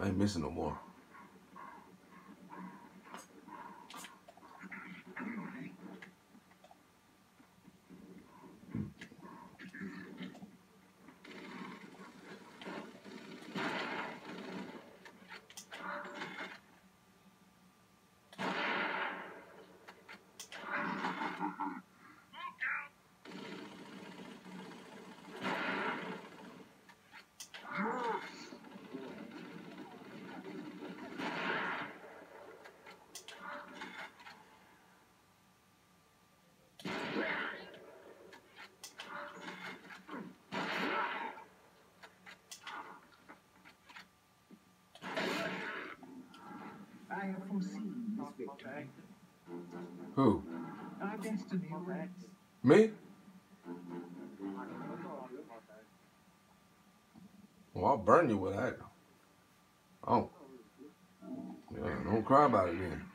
I ain't missing no more. I have foreseen this victory. Who? Our destiny awaits. Me? Well, I'll burn you with that. Oh. Yeah, don't cry about it then.